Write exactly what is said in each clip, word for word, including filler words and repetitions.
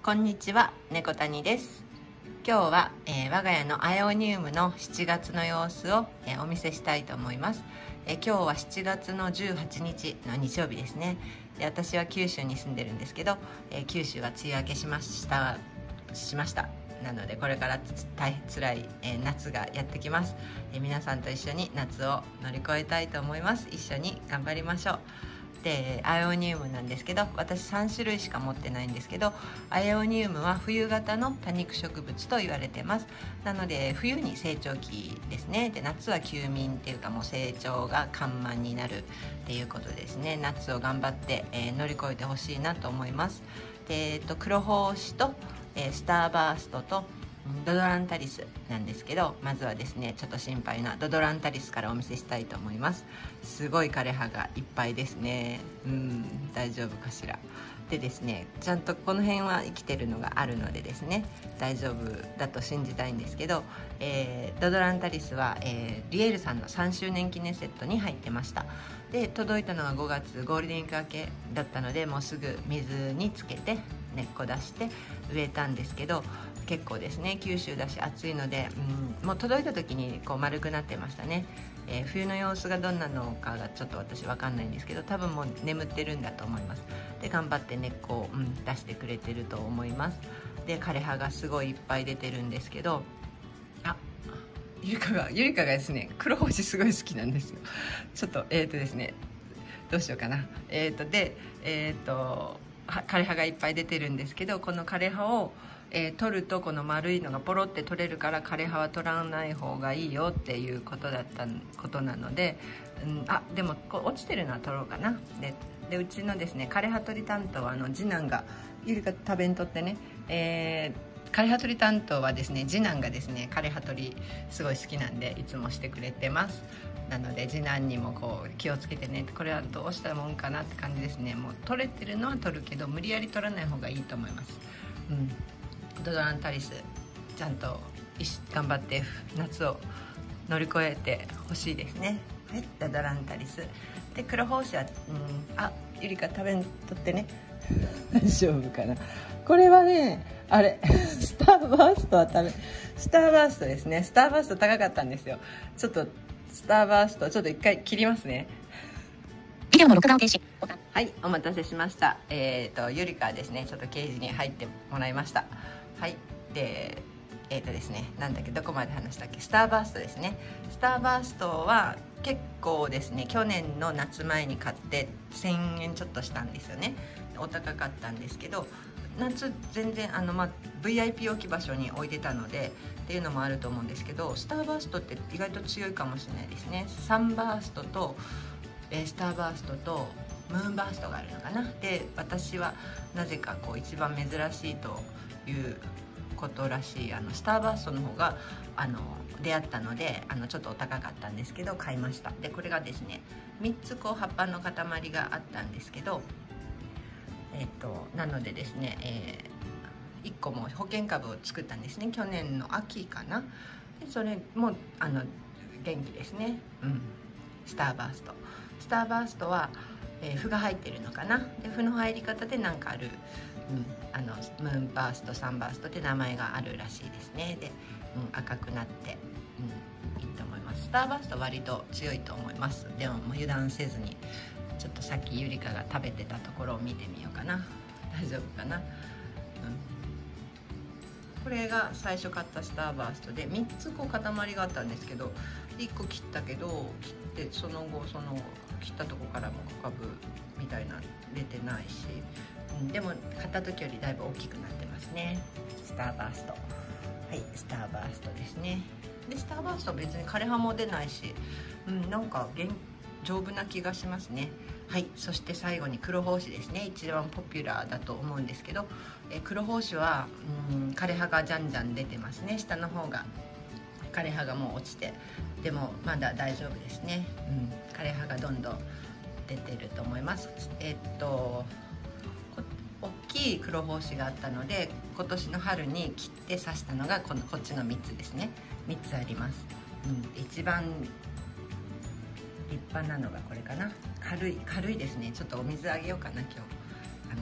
こんにちは、猫谷です。今日は、えー、我が家のアエオニウムのしちがつの様子を、えー、お見せしたいと思います。えー、今日はしちがつのじゅうはちにちの日曜日ですね。で、私は九州に住んでるんですけど、えー、九州は梅雨明けしましたしましたなので、これから大変辛い、えー、夏がやってきます。えー、皆さんと一緒に夏を乗り越えたいと思います。一緒に頑張りましょう。でアエオニウムなんですけど、私さんしゅるいしか持ってないんですけど、アエオニウムは冬型の多肉植物と言われてます。なので冬に成長期ですね。で夏は休眠っていうか、もう成長が緩慢になるっていうことですね。夏を頑張って、えー、乗り越えてほしいなと思います。で、えー、と黒胞子と、えー、スターバーストとドドランタリスなんですけど、まずはですね、ちょっと心配なドドランタリスからお見せしたいと思います。すごい枯葉がいっぱいですね。うん、大丈夫かしら。でですね、ちゃんとこの辺は生きてるのがあるのでですね、大丈夫だと信じたいんですけど、えー、ドドランタリスは、えー、リエルさんのさんしゅうねん記念セットに入ってました。で届いたのがごがつゴールデンウィーク明けだったので、もうすぐ水につけて根っこ出して植えたんですけど、結構ですね、九州だし暑いので、うん、もう届いた時にこう丸くなってましたね。えー、冬の様子がどんなのかがちょっと私分かんないんですけど、多分もう眠ってるんだと思います。で頑張って根っこを、うん、出してくれてると思います。で枯葉がすごいいっぱい出てるんですけど、あゆりかがゆりかがですね、黒星すごい好きなんですよ。ちょっとえっ、ー、とですねどうしようかな。えっ、ー、とでえっ、ー、と枯葉がいっぱい出てるんですけど、この枯葉をえー、取るとこの丸いのがポロって取れるから、枯葉は取らない方がいいよっていうことだったことなので、うん、あでもこう落ちてるのは取ろうかな。ででうちのですね枯葉取り担当はあの次男が、ゆりが食べんとってね、えー、枯葉取り担当はですね、次男がですね枯葉取りすごい好きなんでいつもしてくれてます。なので次男にもこう気をつけてね、これはどうしたもんかなって感じですね。もう取れてるのは取るけど、無理やり取らない方がいいと思います。うん、ドドランタリスちゃんと頑張って夏を乗り越えてほしいですね。はい、ドドランタリスで黒胞子は、うん、あゆりか食べんとってね大丈夫かな。これはね、あれスターバーストは食べスターバーストですね。スターバースト高かったんですよ。ちょっとスターバーストちょっと一回切りますね。 ビデオの録画を停止。 はい、お待たせしました。えっ、ー、とゆりかですね、ちょっとケージに入ってもらいました。はい、でえっ、ー、とですね、なんだっけ、どこまで話したっけ。スターバーストですね。スターバーストは結構ですね、去年の夏前に買ってせんえんちょっとしたんですよね。お高かったんですけど、夏全然あの、まあ、ブイアイピー 置き場所に置いてたのでっていうのもあると思うんですけど、スターバーストって意外と強いかもしれないですね。サンバーストとスターバーストとムーンバーストがあるのかな。で私はなぜかこう一番珍しいということらしいあのスターバーストの方があの出会ったので、あのちょっとお高かったんですけど買いました。でこれがですねみっつこう葉っぱの塊があったんですけど、えっとなのでですね、えー、いっこも保険株を作ったんですね、去年の秋かな。でそれもあの元気ですね。うん、スターバーストスターバーストは、えー、符が入ってるのかな。で符の入り方でなんかある、うん、あのムーンバーストサンバーストって名前があるらしいですね。で、うん、赤くなって、うん、いいと思います。スターバースト割と強いと思います。でももう油断せずに、ちょっとさっきゆりかが食べてたところを見てみようかな。大丈夫かな。うん、これが最初買ったスターバーストでみっつこう塊があったんですけど、いっこ切ったけど切ってその後その切ったとこからも小株みたいな出てないし、うん、でも買った時よりだいぶ大きくなってますね。スターバースト、はい、スターバーストですね。でスターバーストは別に枯葉も出ないし、うん、なんか丈夫な気がしますね。はい、そして最後に黒胞子ですね。一番ポピュラーだと思うんですけど、え黒胞子は、うん、枯葉がじゃんじゃん出てますね。下の方が枯葉がもう落ちて、でもまだ大丈夫ですね。うん、枯葉がどんどん出てると思います。えっと大きい黒胞子があったので、今年の春に切って刺したのがこのこっちのみっつですね。みっつあります。うん、一番立派なのがこれかな。軽い軽いですね。ちょっとお水あげようかな今日。あの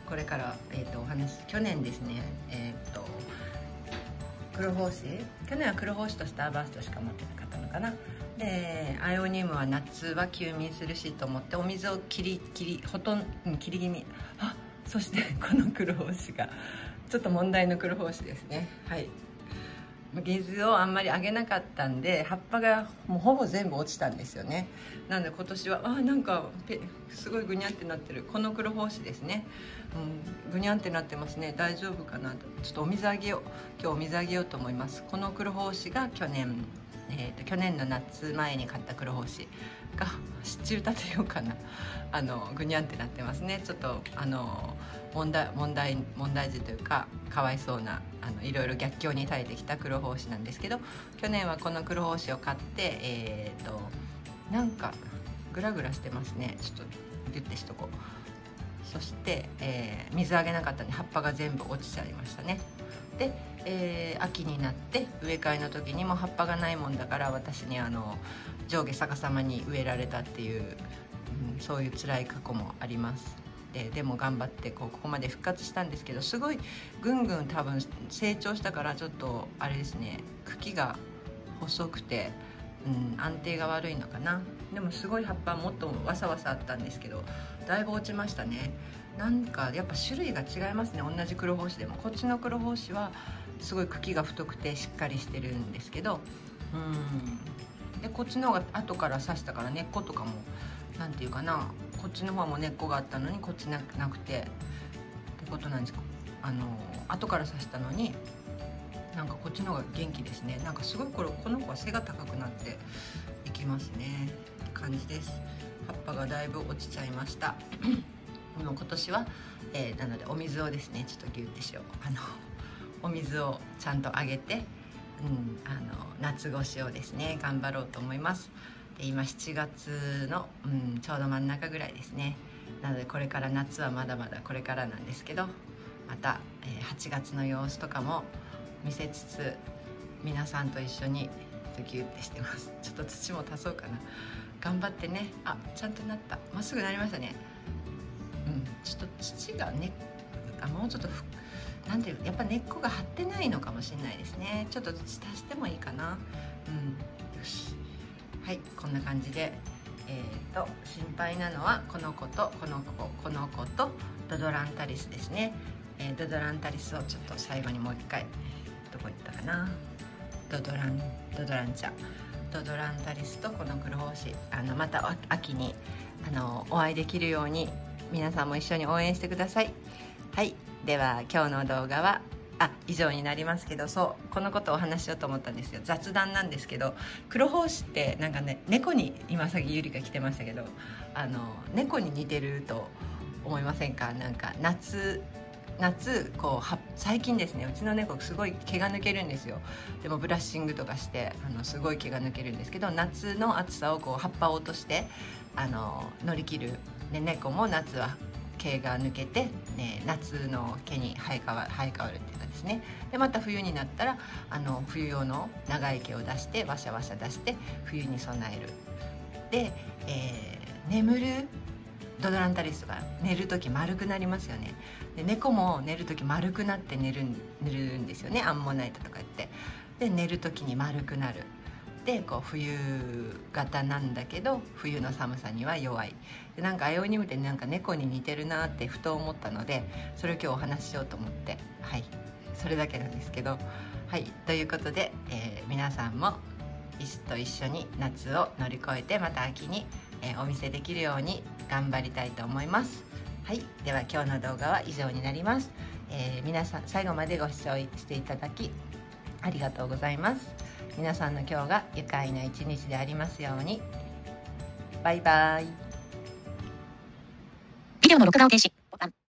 これから、えー、とお話去年ですね、えー、と黒胞子去年は黒胞子とスターバーストしか持ってなかったのかな。でアイオニウムは夏は休眠するしと思ってお水を切り切りほとんど切り気味。あ、そしてこの黒胞子がちょっと問題の黒胞子ですね。はい、水をあんまりあげなかったんで葉っぱがもうほぼ全部落ちたんですよね。なので今年はあなんかすごいぐにゃってなってるこの黒胞子ですね、うん、ぐにゃってなってますね。大丈夫かなとちょっとお水あげよう今日お水あげようと思います。この黒胞子が去年、えー、と去年の夏前に買った黒胞子が支柱立てようかな。あのぐにゃってなってますね。ちょっとあの問題問題問題児というかかわいそうなあのいろいろ逆境に耐えてきた黒胞子なんですけど、去年はこの黒胞子を買ってえっ、ー、となんかグラグラしてますね。ちょっとギュッてしとこう。そして、えー、水あげなかったんで葉っぱが全部落ちちゃいましたね。で、えー、秋になって植え替えの時にも葉っぱがないもんだから私にあの上下逆さまに植えられたっていう、うん、そういう辛い過去もあります。で, でも頑張ってこうここまで復活したんですけど、すごいぐんぐん多分成長したからちょっとあれですね、茎が細くて、うん、安定が悪いのかな。でもすごい葉っぱもっとわさわさあったんですけどだいぶ落ちましたね。なんかやっぱ種類が違いますね。同じ黒胞子でもこっちの黒胞子はすごい茎が太くてしっかりしてるんですけど、うんでこっちの方が後から刺したから根っことかもなんていうかな、こっちの方も根っこがあったのにこっちななくてってことなんですか。あの後から刺したのになんかこっちの方が元気ですね。なんかすごいこれこの子は背が高くなっていきますねって感じです。葉っぱがだいぶ落ちちゃいましたもう今年は、えー、なのでお水をですねちょっとギュッてしよう。あのお水をちゃんとあげて、うん、あの夏越しをですね頑張ろうと思います。で今しちがつの、うん、ちょうど真ん中ぐらいですね。なのでこれから夏はまだまだこれからなんですけど、また、えー、はちがつの様子とかも見せつつ皆さんと一緒にギュッてしてます。ちょっと土も足そうかな。頑張ってね。あ、ちゃんとなった。まっすぐなりましたね。うん、ちょっと土がねあもうちょっとなんていうやっぱ根っこが張ってないのかもしれないですね。ちょっと土足してもいいかな。うん、よし。はい、こんな感じで、えーと心配なのはこの子とこの子この子とドドランタリスですね。えー、ドドランタリスをちょっと最後にもう一回どこ行ったかな。ドドランドドラン茶ドドランタリスとこの黒胞子あのまた秋にあのお会いできるように皆さんも一緒に応援してください。はい、では今日の動画はあ以上になりますけど、そうこのことをお話ししようと思ったんですよ。雑談なんですけど、黒胞子ってなんかね猫に今さっきゆりが来てましたけどあの猫に似てると思いませんか。なんか夏夏こうは最近ですねうちの猫すごい毛が抜けるんですよ。でもブラッシングとかしてあのすごい毛が抜けるんですけど、夏の暑さをこう葉っぱを落としてあの乗り切る、ね、猫も夏は毛が抜けて、ね、夏の毛に生え変わ、生え変わるっていうかですね。でまた冬になったらあの冬用の長い毛を出してワシャワシャ出して冬に備える。で、えー、眠るドドランタリスが寝る時丸くなりますよね。で猫も寝る時丸くなって寝る寝るんですよね。アンモナイトとか言ってで寝る時に丸くなる。でこう冬型なんだけど冬の寒さには弱い。でなんかアイオニウムってなんか猫に似てるなってふと思ったのでそれを今日お話ししようと思って、はいそれだけなんですけど、はいということで、えー、皆さんも石と一緒に夏を乗り越えてまた秋に、えー、お見せできるように頑張りたいと思います。はい、では今日の動画は以上になります。えー、皆さん最後までご視聴していただきありがとうございます。皆さんの今日が愉快な一日でありますように。バイバイ。 ビデオの録画を停止。ボタン。